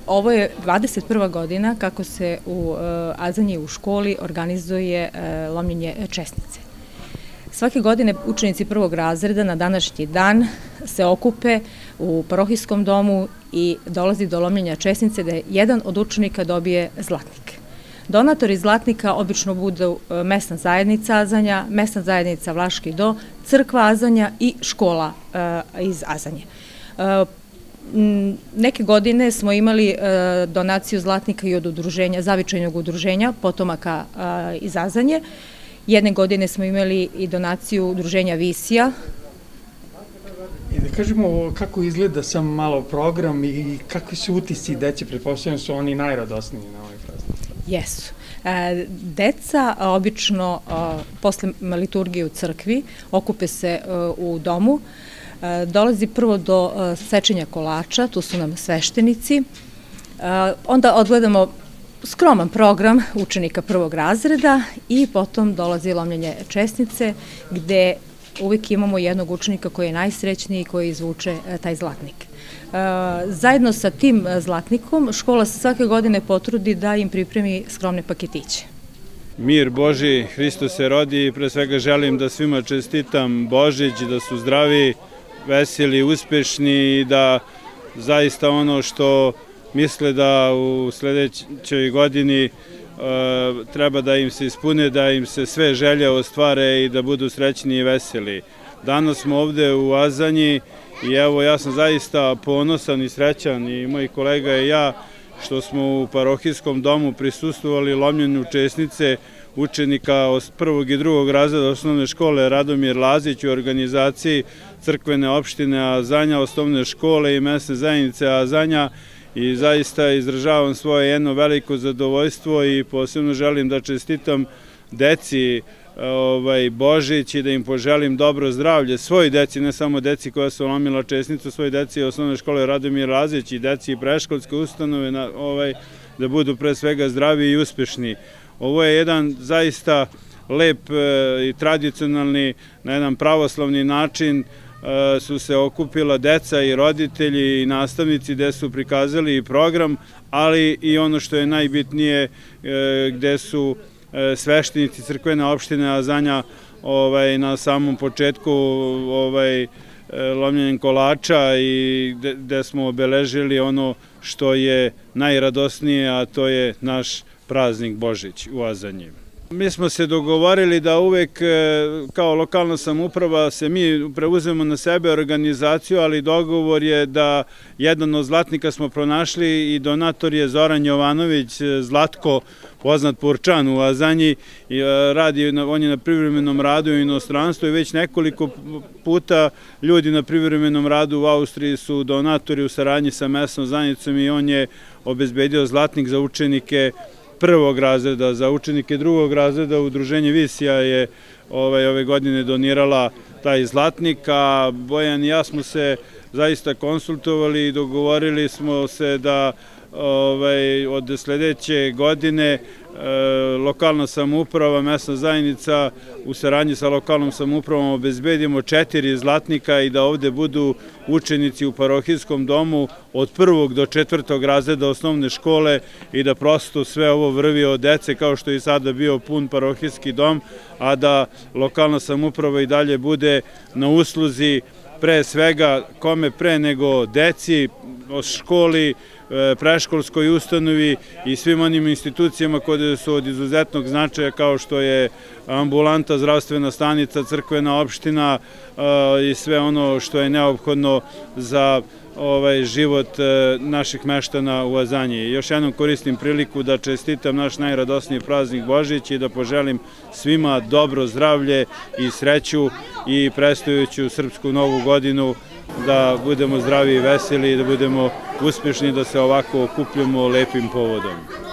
Ovo je 21. godina kako se u Azanji u školi organizuje lomljenje česnice. Svake godine učenici prvog razreda na današnji dan se okupe u parohijskom domu i dolazi do lomljenja česnice da jedan od učenika dobije zlatnik. Donatori zlatnika obično budu mesna zajednica Azanja, mesna zajednica Vlaški Do, crkva Azanja i škola iz Azanje. Neke godine smo imali donaciju zlatnika i od udruženja, zavičajnog udruženja potomaka iz Azanje. Jedne godine smo imali i donaciju udruženja Visija. I da kažemo kako izgleda sam malo program i kakvi su utisci dece, pretpostavljam su oni najradosniji na ovoj praznici. Jesu. Deca obično posle liturgije u crkvi okupe se u domu. Dolazi prvo do sečenja kolača, tu su nam sveštenici. Onda odgledamo skroman program učenika prvog razreda i potom dolazi lomljenje česnice gde uvijek imamo jednog učenika koji je najsrećniji i koji izvuče taj zlatnik. Zajedno sa tim zlatnikom škola se svake godine potrudi da im pripremi skromne paketiće. Mir Božji, Hristos se rodi i pre svega želim da svima čestitam Božić, da su zdravi, veseli, uspešni i da zaista ono što misle da u sledećoj godini treba da im se ispune, da im se sve želje ostvare i da budu srećni i veseli. Danas smo ovde u Azanji i evo ja sam zaista ponosan i srećan i moji kolega i ja što smo u parohijskom domu prisustvovali lomljenju česnice učenika prvog i drugog razreda osnovne škole Radomir Lazić u organizaciji crkvene opštine Azanja, osnovne škole i mesne zajednice Azanja i zaista izražavam svoje jedno veliko zadovoljstvo i posebno želim da čestitam deci Božić i da im poželim dobro zdravlje, svoj deci, ne samo deci koja su lomila česnicu, svoj deci osnovne škole Radomir Lazić i deci predškolske ustanove, da budu pre svega zdravi i uspešni. Ovo je jedan zaista lep i tradicionalni, na jedan pravoslavni način su se okupila deca i roditelji i nastavnici gde su prikazali i program, ali i ono što je najbitnije gde su sveštenici crkvene opštine Azanja na samom početku lomljenjem kolača i gde smo obeležili ono što je najradosnije, a to je naš praznik Božić u Azanji. Mi smo se dogovorili da uvek kao lokalna samouprava se mi preuzemo na sebe organizaciju, ali dogovor je da jedan od zlatnika smo pronašli i donator je Zoran Jovanović, Zlatko, poznat Purčan u Azanji, on je na privremenom radu u inostranstvu i već nekoliko puta ljudi na privremenom radu u Austriji su donatori u saradnji sa mesnom zajednicom i on je obezbedio zlatnik za učenike prvog razreda. Za učenike drugog razreda udruženje Visija je ove godine donirala taj zlatnik, a Bojan i ja smo se zaista konsultovali i dogovorili smo se da od sledeće godine lokalna samouprava, mesna zajednica u saradnji sa lokalnom samoupravom obezbedimo 4 zlatnika i da ovde budu učenici u parohijskom domu od 1. do 4. razreda osnovne škole i da prosto sve ovo vrvi od dece kao što je i sada bio pun parohijski dom, a da lokalna samouprava i dalje bude na usluzi pre svega kome pre nego deci, školi, predškolskoj ustanovi i svim onim institucijama koje su od izuzetnog značaja kao što je ambulanta, zdravstvena stanica, crkvena opština i sve ono što je neophodno za život naših meštana u Azanji. Još jednom koristim priliku da čestitam naš najradosniji praznik Božić i da poželim svima dobro zdravlje i sreću i predstojeću srpsku novu godinu, da budemo zdravi i veseli i da budemo uspešni, da se ovako okupljamo lepim povodom.